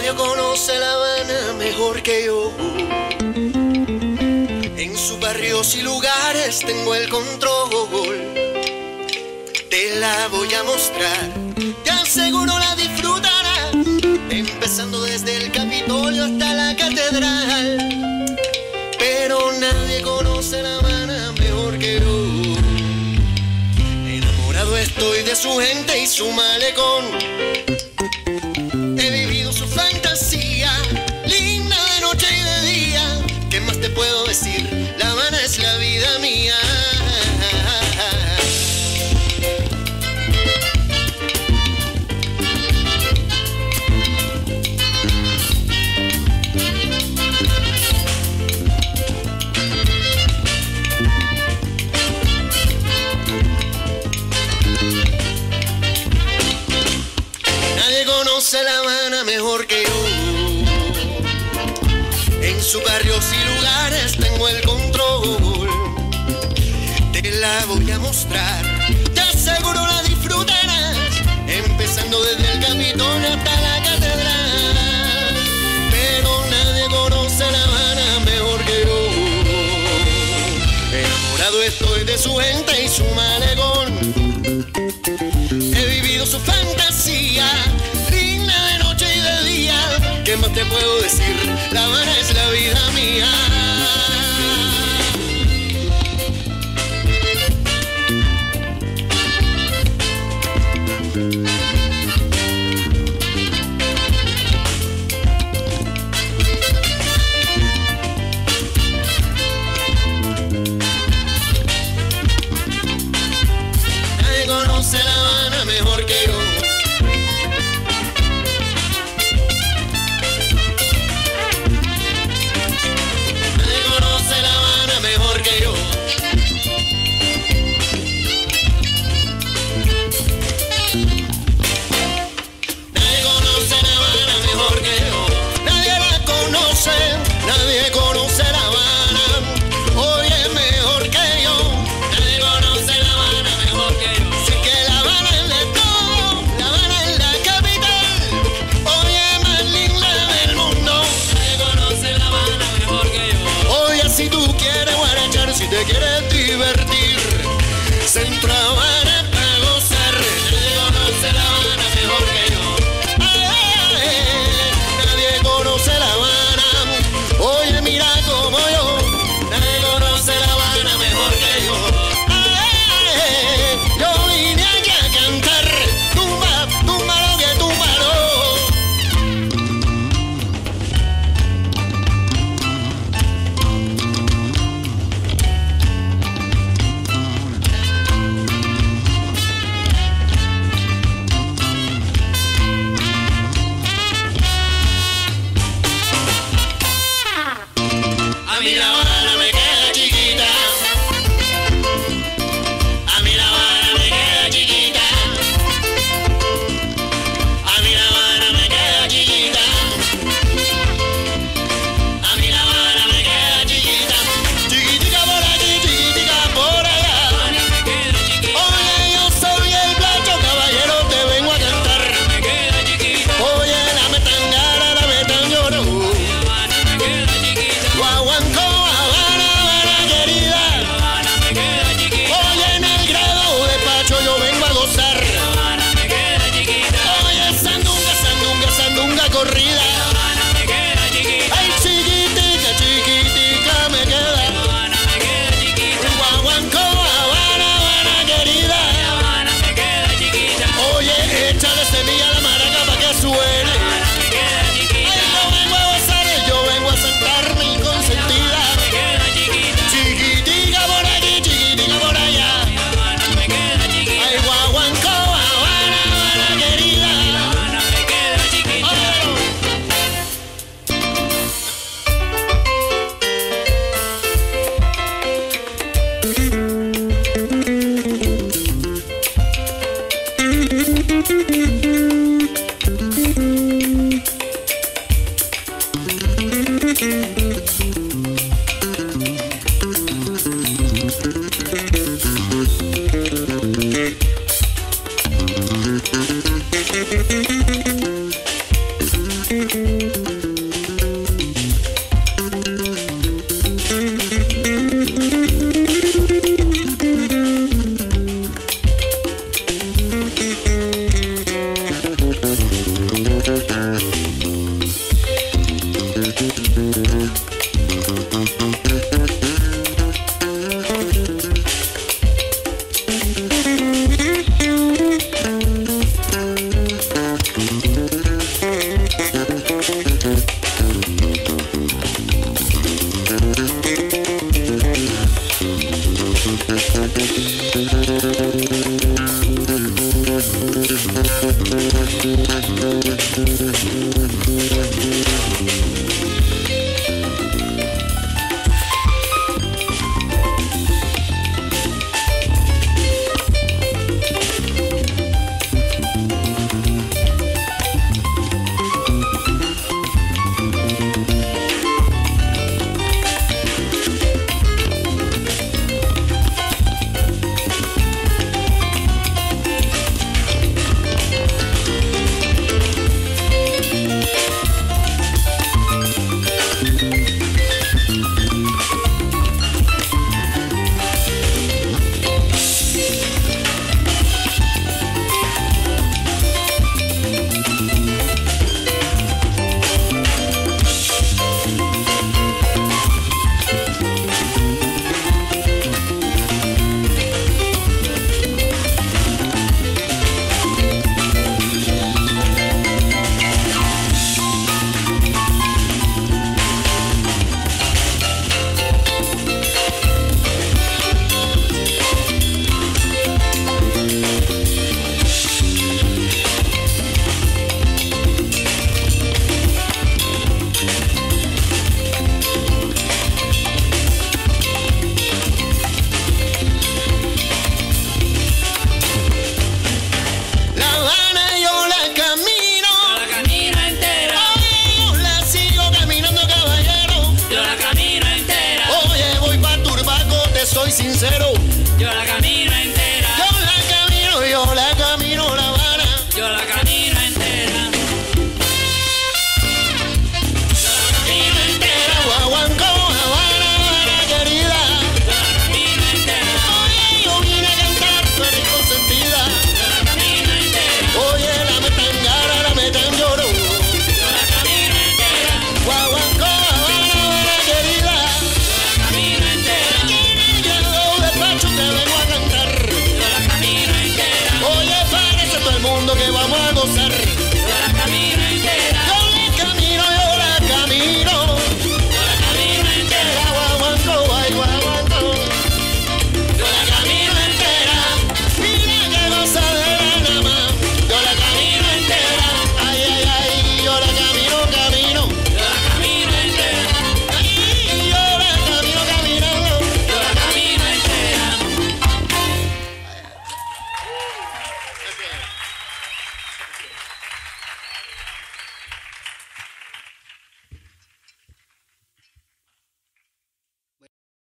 Nadie conoce La Habana mejor que yo. En sus barrios y lugares tengo el control. Te la voy a mostrar, te aseguro la disfrutarás, empezando desde el Capitolio hasta la Catedral. Pero nadie conoce La Habana mejor que yo. Enamorado estoy de su gente y su malecón. He vivido su fantasía, linda de noche y de día. ¿Qué más te puedo decir? La Habana es la vida mía. Nadie conoce La Habana mejor que yo. En sus barrios y lugares tengo el control. Te la voy a mostrar, te aseguro la disfrutarás, empezando desde el Capitolio hasta la Catedral. Pero nadie conoce La Habana mejor que yo. Enamorado estoy de su gente y su malecón. He vivido su fantasía, linda de noche y de día. ¿Qué más te puedo decir? La Habana es la vida mía. Nadie conoce La Habana mejor que yo. Nadie conoce La Habana mejor que yo. Nadie conoce La Habana mejor que yo. Nadie la conoce, nadie conoce La Habana. Oye, mejor que yo. Nadie conoce La Habana mejor que yo. Sé que La Habana es de todo, La Habana es la capital. Oye, más linda del mundo. Nadie conoce La Habana mejor que yo. Oye, si tú quieres guarachar, si te quieres divertir, Centro Habana para gozar. Nadie conoce La Habana mejor que yo. Ay, ay, ay, nadie conoce La Habana. Oye, mira como yo. Nadie conoce La Habana mejor que yo. Ay, ay, ay, yo vine aquí a cantar. Tumba, túmbalo que túmbalo. A mí La Habana me queda chiquita. A mí La Habana me queda chiquita. A mí La Habana me queda chiquita. A mí La Habana me queda chiquita. Chiquitica por aquí, chiquitica por allá. Oye, yo soy el Placho Caballero, te vengo a cantar. Oye, la metangara, la metangoro. Guaguancó, Habana, Habana querida. Oye, en el grado de Pacho yo vengo a gozar. Oye, sandunga, sandunga, sandunga corrida. Ay, chiquitica, chiquitica me queda. Guaguancó, Habana, Habana querida. Oye, échale semilla a la maraca pa' que suene. Ay, yo vengo a gozar, yo vengo a sentar mi consentida. Chiquitica por aquí, chiquitica por allá. Ay, guaguancó, Habana, Habana querida. Ay. Soy sincero, yo la camino entera. yo la camino La Habana. Yo la camino entera. Yo la camino entera. Guaguancó, Habana, Habana querida. Yo la camino entera. Oye, yo vine a cantar, tú eres consentida. Yo la camino entera. Oye, la metangara, la metan lloro. Yo la camino entera. Guaguancó, Habana, Habana querida. Yo la camino entera. Te vengo a cantar. Yo la camino entera. Oye, parece todo el mundo que vamos a gozar.